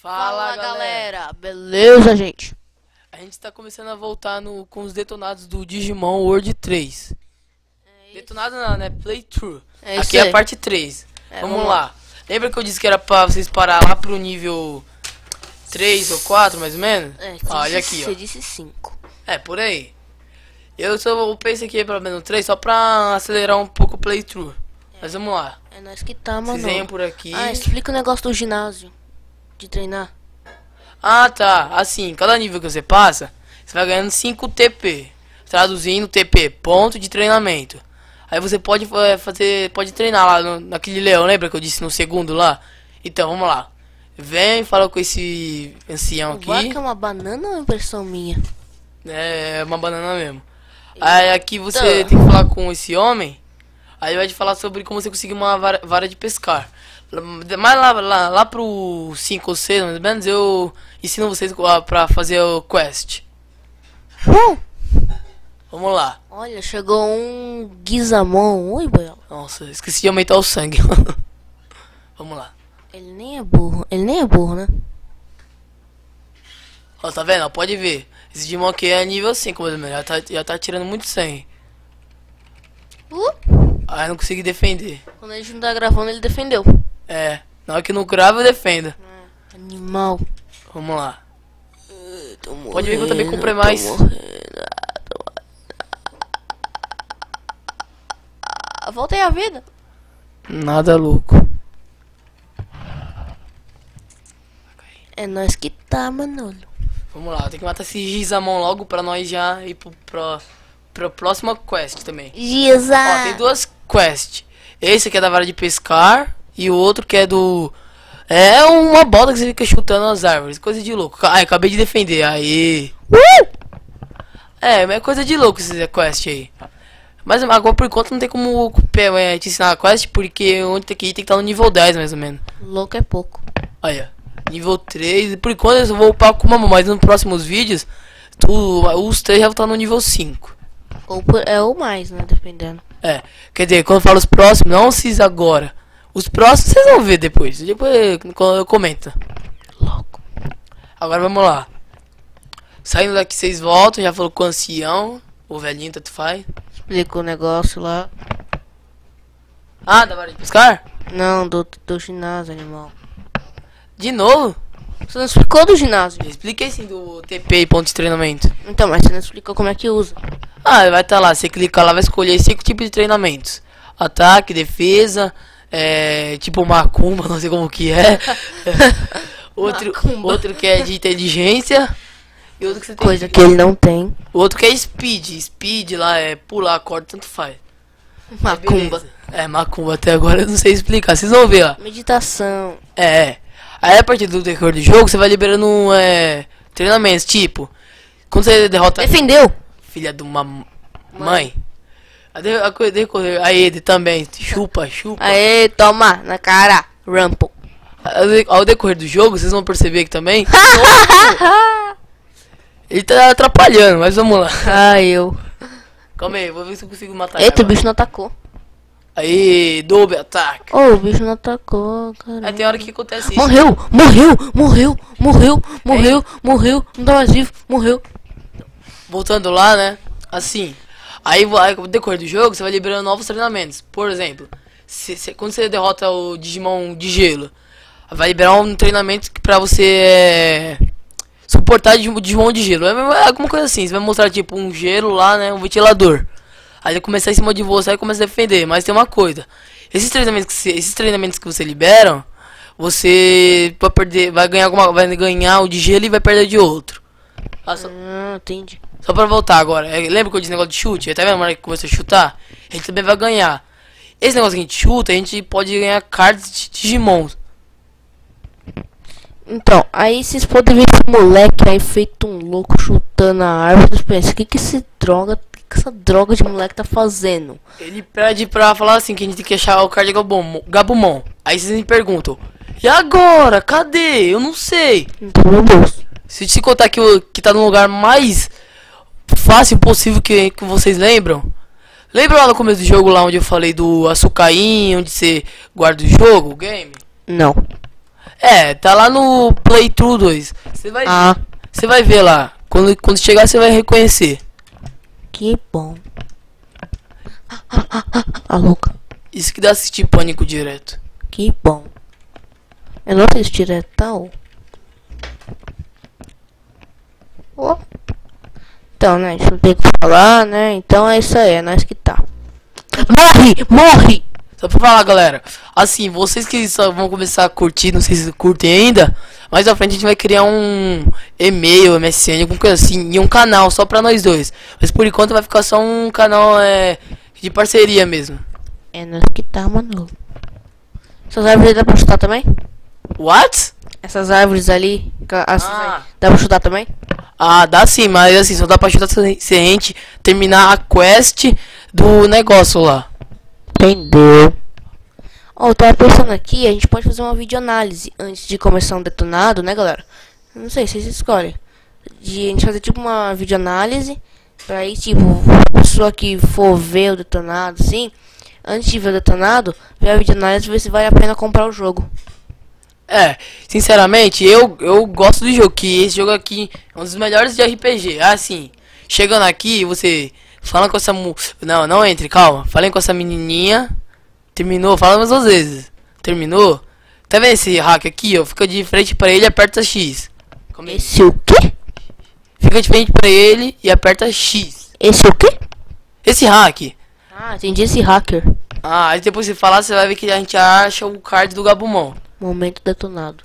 Fala galera, beleza gente? A gente tá começando a voltar com os detonados do Digimon World 3. Detonado não, né? Playthrough. Aqui é a parte 3. Vamos lá. Lembra que eu disse que era pra vocês parar lá pro nível 3 ou 4, mais ou menos? Olha aqui, ó. Você disse 5. É, por aí. Eu só pensei aqui pra menos 3 só pra acelerar um pouco o playthrough. Mas vamos lá. É nós que tá, mano. Vocês venham por aqui. Explica o negócio do ginásio. De treinar. Ah, tá. Assim, cada nível que você passa, você vai ganhando 5 TP. Traduzindo, TP, ponto de treinamento. Aí você pode pode treinar lá naquele leão, lembra que eu disse no segundo lá? Então, vamos lá. Vem, fala com esse ancião aqui. Vaca é uma banana ou é impressão minha? É uma banana mesmo. Aí aqui você tem que falar com esse homem. Aí vai te falar sobre como você conseguir uma vara de pescar. Mas lá pro 5 ou 6, mais ou menos, eu ensino vocês pra fazer o quest. Vamos lá. Olha, chegou um Gizamon. Oi, Bel. Nossa, esqueci de aumentar o sangue. Vamos lá. Ele nem é burro. Ele nem é burro, né? Ó, tá vendo? Ó, pode ver. Esse Digimon aqui é nível 5, mais ou menos. Já tá tirando muito sangue. Ah, eu não consegui defender. Quando a gente não tá gravando, ele defendeu. É, na hora que não grava eu defendo. Animal. Vamos lá. Pode ver que eu também comprei mais. Voltei à vida. Nada louco. É nós que tá, Manolo. Vamos lá, tem que matar esse Gizamon logo pra nós já ir pro próxima quest também. Giza! Ó, tem duas quests. Esse aqui é da vara de pescar e o outro que é do... É uma bola que você fica chutando as árvores. Coisa de louco. Ai, acabei de defender. Aí. É, mas é coisa de louco esse quest aí. Mas agora por enquanto não tem como te ensinar a quest, porque onde tem que ir tem que estar no nível 10 mais ou menos. Louco é pouco. Olha, nível 3. Por enquanto eu vou upar com uma, mas nos próximos vídeos os 3 já vão estar no nível 5. Ou mais, né? Dependendo. É, quer dizer, quando eu falo os próximos, não esses agora. Os próximos vocês vão ver depois. Depois eu comento. Louco. Agora vamos lá. Saindo daqui vocês voltam, já falou com o ancião. O velhinho, tanto faz. Explica o negócio lá. Ah, da vara de pescar? Não, do ginásio, animal. De novo? Você não explicou do ginásio? Eu expliquei sim do TP e ponto de treinamento. Então, mas você não explicou como é que usa. Ah, vai estar lá, você clica lá, vai escolher 5 tipos de treinamentos. Ataque, defesa, tipo macumba, não sei como que é. outro que é de inteligência. E outro que você tem Coisa que ele não tem. O outro que é speed. Speed lá é pular a corda, tanto faz. Macumba. É, macumba até agora eu não sei explicar, vocês vão ver lá. Meditação. Aí a partir do decorrer do jogo você vai liberando treinamentos, tipo, quando você derrota... Defendeu! Filha de uma mãe. Aí ele também, chupa. Aê, toma, na cara. Rumple. Ao decorrer do jogo, vocês vão perceber que também... Ele tá atrapalhando, mas vamos lá. Eu. Calma aí, vou ver se eu consigo matar Eita, o ele. bicho não atacou. Aí, double ataque. Oh, o bicho não atacou, cara. Aí tem hora que acontece isso. Morreu. Não tá mais vivo, morreu. Voltando lá, né? Assim. Aí no decorrer do jogo, você vai liberando novos treinamentos. Por exemplo, quando você derrota o Digimon de gelo, vai liberar um treinamento pra você suportar Digimon de gelo. É alguma coisa assim. Você vai mostrar tipo um gelo lá, né? Um ventilador. Aí ele começar em cima de você, aí começa a defender. Mas tem uma coisa. Esses treinamentos que você libera, você vai ganhar o de gelo e vai perder de outro. Entendi. Só pra voltar agora, lembra que eu disse negócio de chute? Tá vendo na hora que começa a chutar? A gente também vai ganhar. Esse negócio que a gente chuta, a gente pode ganhar cards de Digimon. Então, aí vocês podem ver esse moleque aí feito um louco chutando a árvore. Vocês pensam, o que essa droga de moleque tá fazendo? Ele pede pra falar assim, que a gente tem que achar o card de Gabumon. Aí vocês me perguntam, e agora? Cadê? Eu não sei. Então, meu bolso. Se eu te contar que tá no lugar mais fácil possível que vocês lembram. Lembra lá no começo do jogo, lá onde eu falei do açucainho, onde você guarda o jogo, o game? Não. É, tá lá no Playthrough 2. Você vai ver lá. Quando chegar, você vai reconhecer. Que bom. A louca. Isso que dá assistir Pânico direto. Que bom. Eu não assisto direto, tá? Ó. Então, né? A gente não tem o que falar, né? Então é isso aí, é nós que tá. Morre! Morre! Só pra falar, galera. Assim, vocês que só vão começar a curtir, não sei se curtem ainda. Mais à frente a gente vai criar um e-mail, MSN, alguma coisa assim. E um canal só pra nós dois. Mas por enquanto vai ficar só um canal de parceria mesmo. É nós que tá, mano. Essas árvores dá pra chutar também? What? Essas árvores ali, dá pra chutar também? Ah, dá sim, mas assim, só dá pra chutar se a gente terminar a quest do negócio lá. Entendeu? Ó, eu tava pensando aqui, a gente pode fazer uma videoanálise antes de começar um detonado, né, galera? Não sei, vocês escolhem. De a gente fazer tipo uma videoanálise, pra aí, tipo, a pessoa que for ver o detonado, assim, antes de ver o detonado, ver a videoanálise e ver se vale a pena comprar o jogo. É, sinceramente, eu gosto do jogo, que esse jogo aqui é um dos melhores de RPG. Assim, chegando aqui, você fala com essa não entre, calma. Falei com essa menininha. Terminou, fala mais duas vezes. Terminou. Tá vendo esse hack aqui, ó? Fica de frente pra ele e aperta X. Esse o quê? Fica de frente pra ele e aperta X. Esse o quê? Esse hack. Ah, entendi, esse hacker. Ah, aí depois você falar, você vai ver que a gente acha o card do Gabumon. Momento detonado.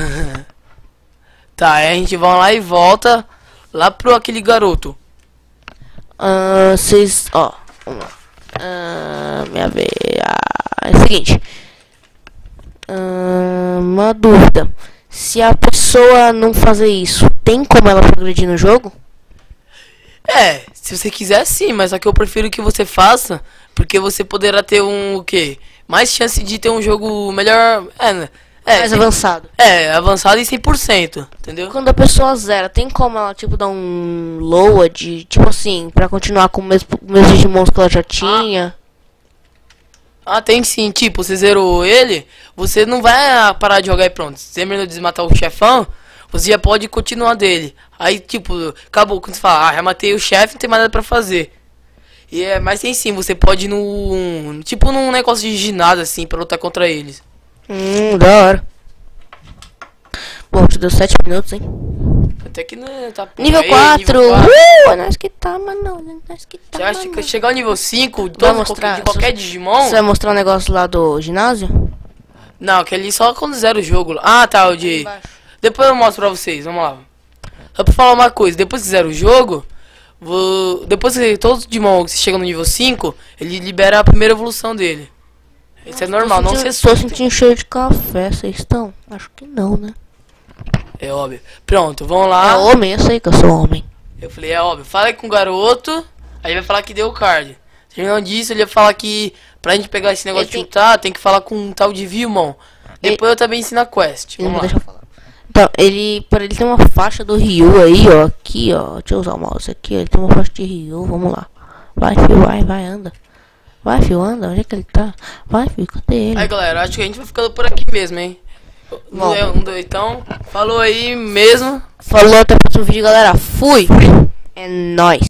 Tá, aí a gente vai lá e volta lá pro aquele garoto. Vocês, ó, vamos lá. Minha vez. É o seguinte. Uma dúvida. Se a pessoa não fazer isso, tem como ela progredir no jogo? É, se você quiser sim, mas só que eu prefiro que você faça, porque você poderá ter o quê? Mais chance de ter um jogo melhor, mais avançado. Avançado em 100%, entendeu? Quando a pessoa zera, tem como ela, tipo, dar um load, tipo assim, pra continuar com os mesmos Digimons que ela já tinha? Ah, tem sim, tipo, você zerou ele, você não vai parar de jogar e pronto. Você terminou de desmatar o chefão, você já pode continuar dele. Aí, tipo, acabou, quando você fala, já matei o chefe, não tem mais nada pra fazer. Mas tem sim, você pode ir tipo num negócio de ginásio, assim, pra lutar contra eles. Da hora. Bom, te deu 7 minutos, hein? Até que não tá... Nível Aí, 4! nível 4. É nós que tá, mano. É nós que tá, Já acha que mano. chegar ao nível 5 de mostrar, qualquer Digimon? Você vai mostrar um negócio lá do ginásio? Não, que ali só quando zera o jogo. Ah, tá, o de... Depois eu mostro pra vocês, vamos lá. Só pra falar uma coisa, depois que zera o jogo, depois que todos os Digimon que chegam no nível 5, ele libera a primeira evolução dele. Isso é normal, não se assuste. Tô sentindo cheiro de café, vocês estão? Acho que não, né? É óbvio. Pronto, vamos lá. É homem, eu sei que eu sou homem. Eu falei, é óbvio. Fala aí com o garoto, aí ele vai falar que deu o card. Terminando disso, ele vai falar que pra gente pegar esse negócio de chutar, tem que falar com um tal de Vilmon. Depois eu também ensino a quest. Vamos lá. Deixa eu falar. Então, pra ele tem uma faixa do Ryu aí, ó. Aqui, ó. Deixa eu usar o mouse aqui, ó. Ele tem uma faixa de Ryu, vamos lá. Vai, filho, vai, anda. Vai, filho, anda. Onde é que ele tá? Vai, filho, cadê ele? Aí, galera, acho que a gente vai ficando por aqui mesmo, hein? Então, falou aí mesmo. Falou, até o próximo vídeo, galera. Fui! É nóis.